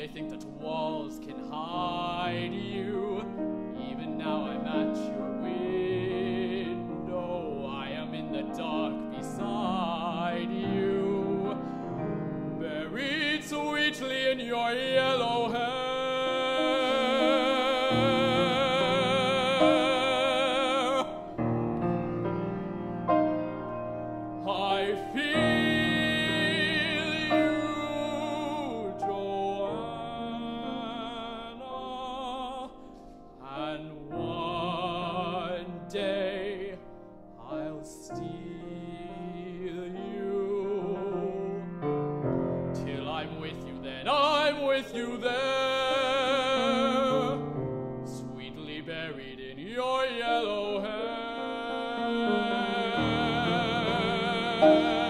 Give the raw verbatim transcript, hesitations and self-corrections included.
they think that walls can hide you. Even now I'm at your window, I am in the dark beside you, buried sweetly in your yellow hair. I feel you, Johanna, and one day I'll steal you. Till I'm with you, then I'm with you there, sweetly buried in your yellow hair.